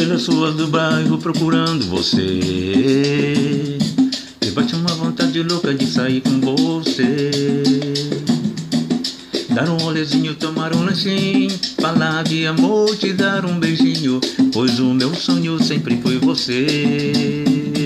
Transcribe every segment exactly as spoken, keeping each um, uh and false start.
pelas ruas do bairro procurando você, e bate uma vontade louca de sair com você. Dar um rolezinho, tomar um lanchinho, falar de amor, te dar um beijinho, pois o meu sonho sempre foi você.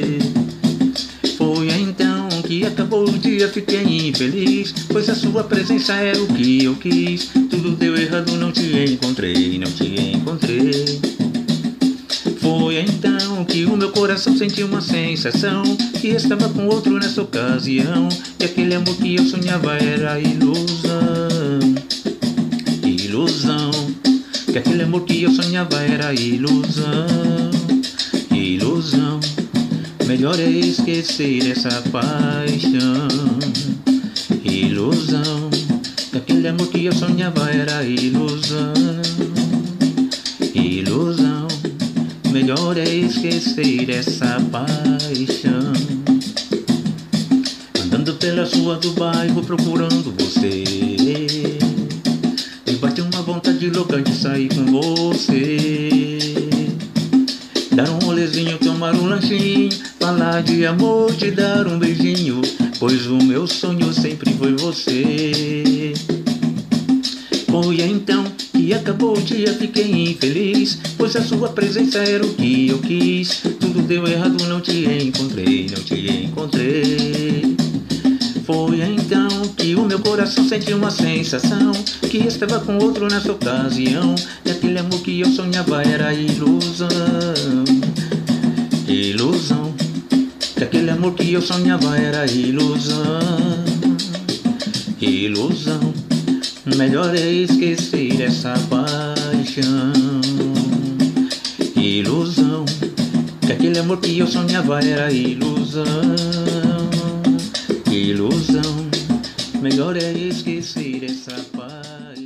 Foi então que acabou o dia, fiquei infeliz, pois a sua presença era o que eu quis. Tudo deu errado, não te encontrei, não te encontrei. Foi então que o meu coração sentiu uma sensação, que estava com outro nessa ocasião, e aquele amor que eu sonhava era ilusão. Ilusão, que aquele amor que eu sonhava era ilusão. Ilusão, melhor é esquecer essa paixão. Ilusão, que aquele amor que eu sonhava era ilusão. Ilusão, melhor é esquecer essa paixão. Andando pelas ruas do bairro procurando você, me bate uma vontade louca de sair com você. Dar um rolezinho, tomar um lanchinho, falar de amor, te dar um beijinho, pois o meu sonho sempre foi você. Foi então que acabou o dia, fiquei infeliz, pois a sua presença era o que eu quis. Tudo deu errado, não te encontrei, não te encontrei. Foi então que o meu coração sentiu uma sensação, que estava com outro nessa ocasião, e aquele amor que eu sonhava era ilusão. Ilusão, que aquele amor que eu sonhava era ilusão. Ilusão, melhor é esquecer essa paixão. Ilusão, que aquele amor que eu sonhava era ilusão. Ilusão, melhor é esquecer essa paixão.